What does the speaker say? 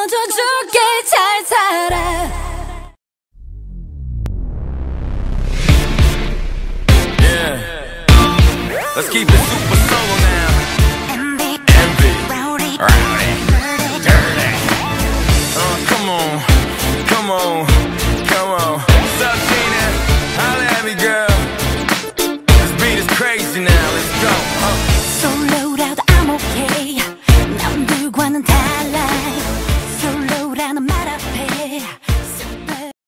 꺼져줄게 잘 살아. Yeah, let's keep it super solo now. Envy, rowdy, dirty. Come on, come on.